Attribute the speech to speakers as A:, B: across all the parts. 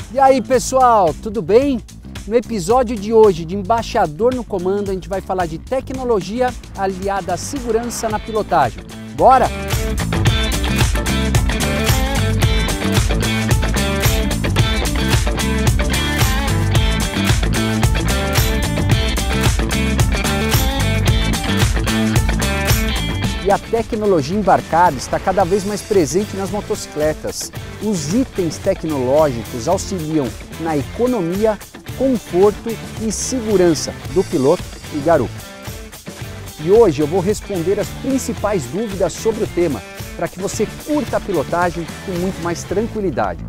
A: E aí pessoal, tudo bem? No episódio de hoje de Embaixador no Comando a gente vai falar de tecnologia aliada à segurança na pilotagem. Bora? E a tecnologia embarcada está cada vez mais presente nas motocicletas. Os itens tecnológicos auxiliam na economia, conforto e segurança do piloto e garupa. E hoje eu vou responder as principais dúvidas sobre o tema, para que você curta a pilotagem com muito mais tranquilidade.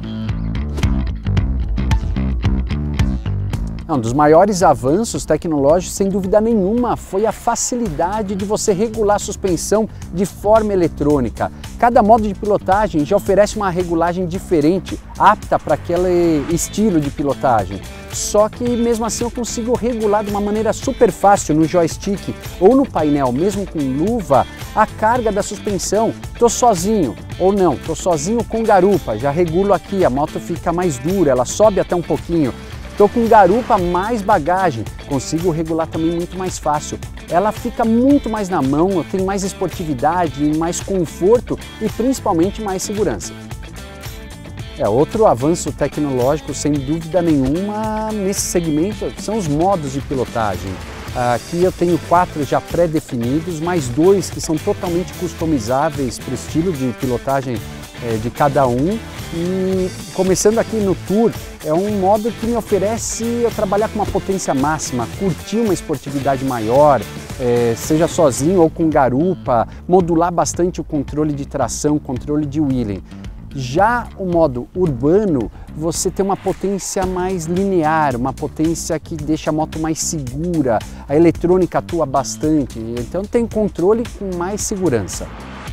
A: Um dos maiores avanços tecnológicos, sem dúvida nenhuma, foi a facilidade de você regular a suspensão de forma eletrônica. Cada modo de pilotagem já oferece uma regulagem diferente, apta para aquele estilo de pilotagem. Só que mesmo assim eu consigo regular de uma maneira super fácil no joystick ou no painel, mesmo com luva, a carga da suspensão. Estou sozinho ou não, estou sozinho com garupa, já regulo aqui, a moto fica mais dura, ela sobe até um pouquinho. Estou com garupa mais bagagem, consigo regular também muito mais fácil. Ela fica muito mais na mão, eu tenho mais esportividade, mais conforto e principalmente mais segurança. Outro avanço tecnológico, sem dúvida nenhuma, nesse segmento são os modos de pilotagem. Aqui eu tenho 4 já pré-definidos, mais 2 que são totalmente customizáveis para o estilo de pilotagem de cada um. E começando aqui no Tour, é um modo que me oferece eu trabalhar com uma potência máxima, curtir uma esportividade maior, seja sozinho ou com garupa, modular bastante o controle de tração, controle de wheeling. Já o modo urbano, você tem uma potência mais linear, uma potência que deixa a moto mais segura, a eletrônica atua bastante, então tem controle com mais segurança.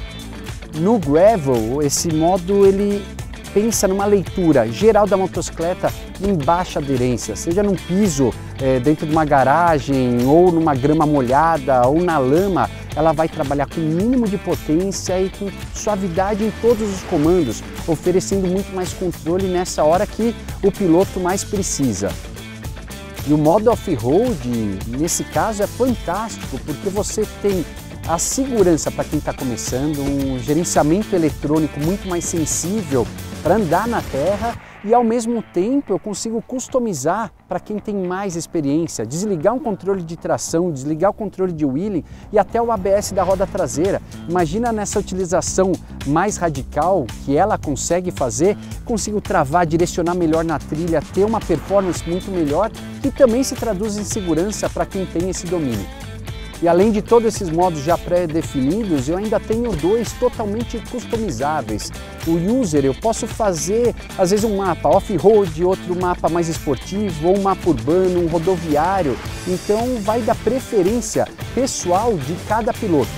A: No Gravel, esse modo ele pensa numa leitura geral da motocicleta em baixa aderência, seja num piso, dentro de uma garagem, ou numa grama molhada, ou na lama, ela vai trabalhar com o mínimo de potência e com suavidade em todos os comandos, oferecendo muito mais controle nessa hora que o piloto mais precisa. E o modo off-road, nesse caso, é fantástico, porque você tem a segurança para quem está começando, um gerenciamento eletrônico muito mais sensível para andar na terra e ao mesmo tempo eu consigo customizar para quem tem mais experiência, desligar um controle de tração, desligar o controle de wheeling e até o ABS da roda traseira. Imagina nessa utilização mais radical que ela consegue fazer, consigo travar, direcionar melhor na trilha, ter uma performance muito melhor que também se traduz em segurança para quem tem esse domínio. E além de todos esses modos já pré-definidos, eu ainda tenho 2 totalmente customizáveis. O User, eu posso fazer às vezes um mapa off-road, outro mapa mais esportivo, ou um mapa urbano, um rodoviário. Então vai da preferência pessoal de cada piloto.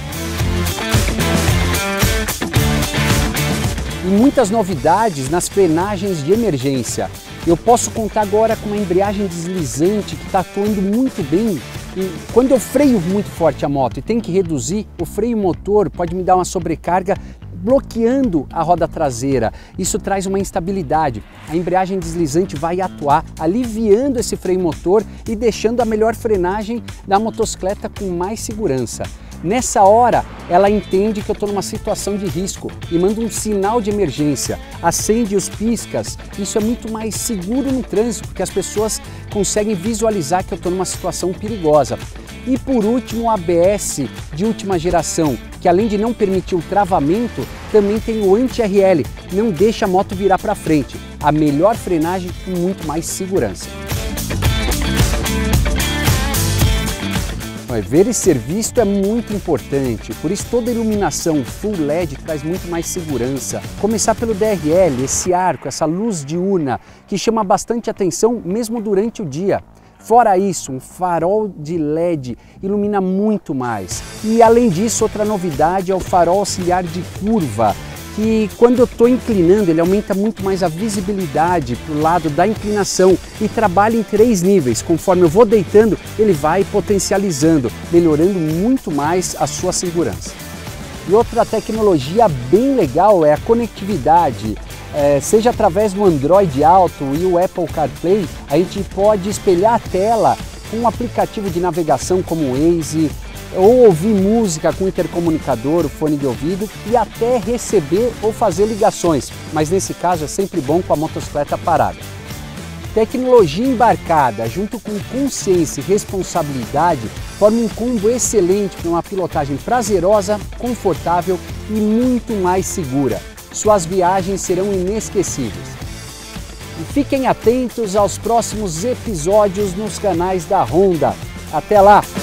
A: E muitas novidades nas frenagens de emergência. Eu posso contar agora com uma embreagem deslizante que está atuando muito bem. E quando eu freio muito forte a moto e tenho que reduzir, o freio motor pode me dar uma sobrecarga bloqueando a roda traseira. Isso traz uma instabilidade. A embreagem deslizante vai atuar aliviando esse freio motor e deixando a melhor frenagem da motocicleta com mais segurança. Nessa hora, ela entende que eu estou numa situação de risco e manda um sinal de emergência, acende os piscas. Isso é muito mais seguro no trânsito, porque as pessoas conseguem visualizar que eu estou numa situação perigosa. E por último, o ABS de última geração, que além de não permitir o travamento, também tem o anti-RL, não deixa a moto virar para frente. A melhor frenagem com muito mais segurança. Ver e ser visto é muito importante, por isso toda iluminação Full LED traz muito mais segurança. Começar pelo DRL, esse arco, essa luz diurna que chama bastante atenção mesmo durante o dia. Fora isso, um farol de LED ilumina muito mais. E além disso, outra novidade é o farol auxiliar de curva, que quando eu estou inclinando ele aumenta muito mais a visibilidade para o lado da inclinação e trabalha em 3 níveis. Conforme eu vou deitando, ele vai potencializando, melhorando muito mais a sua segurança. E outra tecnologia bem legal é a conectividade. seja através do Android Auto e o Apple CarPlay, a gente pode espelhar a tela com um aplicativo de navegação como o Waze, ou ouvir música com intercomunicador, o fone de ouvido e até receber ou fazer ligações, mas nesse caso é sempre bom com a motocicleta parada. Tecnologia embarcada junto com consciência e responsabilidade forma um combo excelente para uma pilotagem prazerosa, confortável e muito mais segura. Suas viagens serão inesquecíveis. E fiquem atentos aos próximos episódios nos canais da Honda. Até lá!